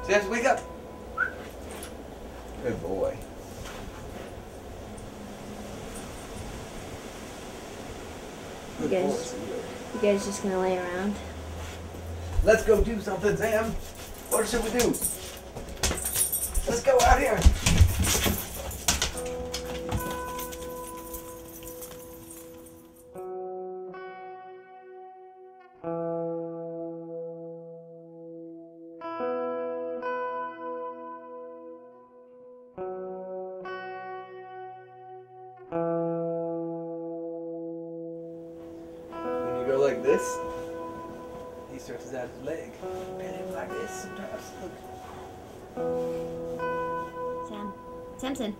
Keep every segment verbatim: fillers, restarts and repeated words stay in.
Samson, wake up! Good boy. You guys, you guys just gonna lay around? Let's go do something, Sam. What should we do? Let's go out here. When you go like this, he stretches out his leg. Bend him like this sometimes. Look. Sam. Samson.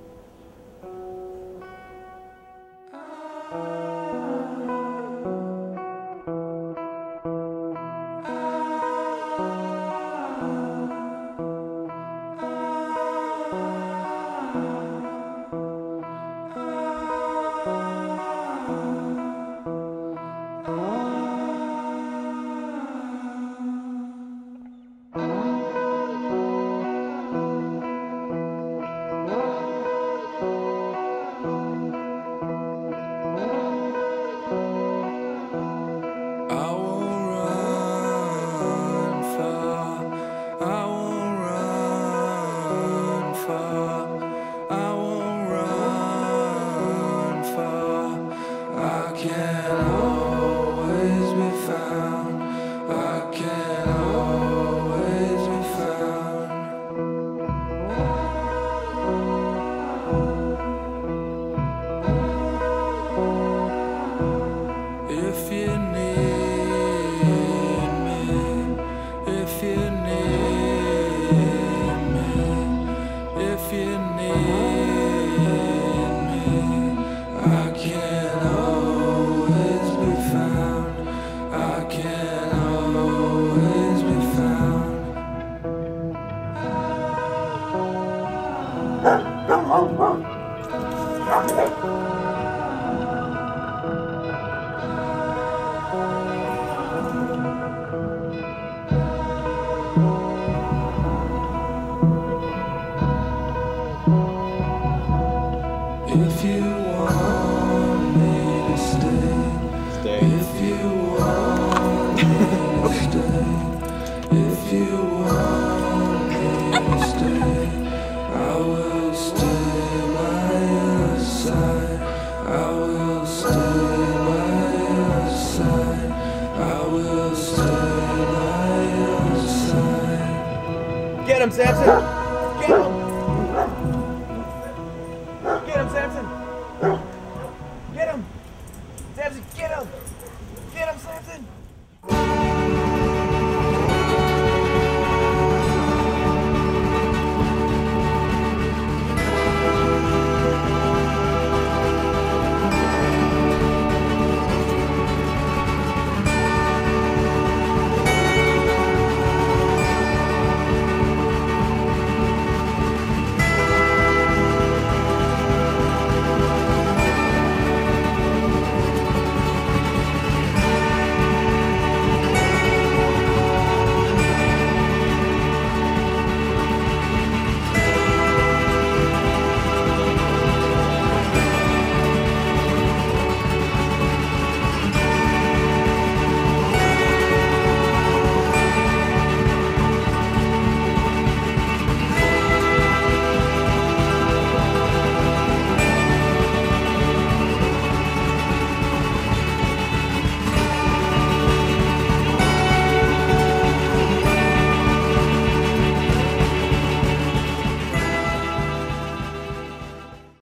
If you want me to stay, stay. If you want me to stay, if you want me to stay, I will stay by your side. I will stay by your side. I will stay by your side. Get him, Samson! Get him! Get him, Samson! Get him! Samson, get him! Get him, Samson!